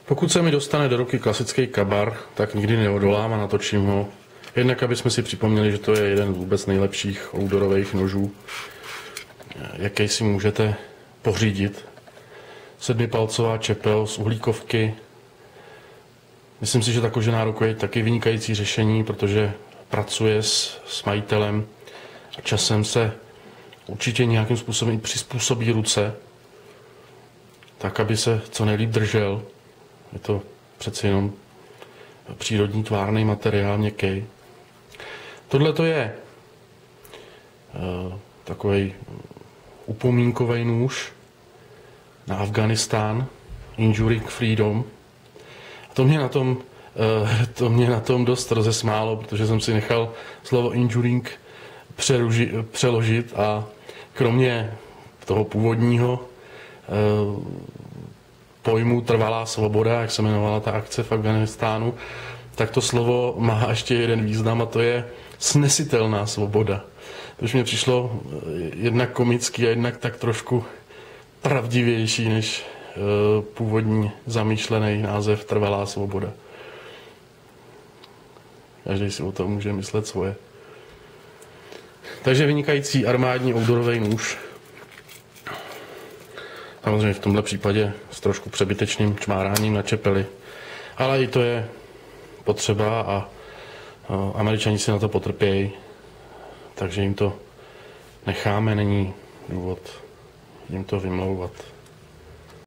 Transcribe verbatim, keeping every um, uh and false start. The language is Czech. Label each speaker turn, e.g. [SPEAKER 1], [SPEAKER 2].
[SPEAKER 1] Pokud se mi dostane do ruky klasický kabar, tak nikdy neodolám a natočím ho. Jednak, aby jsme si připomněli, že to je jeden z vůbec nejlepších outdoorových nožů, jaký si můžete pořídit. Sedmipalcová čepel z uhlíkovky. Myslím si, že ta kožená ruka je taky vynikající řešení, protože pracuje s, s majitelem a časem se určitě nějakým způsobem i přizpůsobí ruce, tak, aby se co nejlíp držel. Je to přeci jenom přírodní tvárný materiál, měkký. Tohle to je uh, takový upomínkový nůž na Afghánistán, Enduring Freedom. A to mě na tom, uh, to mě na tom dost rozesmálo, protože jsem si nechal slovo enduring přeruži, přeložit a kromě toho původního uh, pojmu trvalá svoboda, jak se jmenovala ta akce v Afghánistánu, tak to slovo má ještě jeden význam a to je snesitelná svoboda. To už mě přišlo jednak komický a jednak tak trošku pravdivější než uh, původní zamýšlený název trvalá svoboda. Každý si o tom může myslet svoje. Takže vynikající armádní outdoorový nůž. Samozřejmě v tomhle případě s trošku přebytečným čmáráním na čepeli. Ale i to je potřeba a, a Američani si na to potrpějí, takže jim to necháme, není důvod jim to vymlouvat.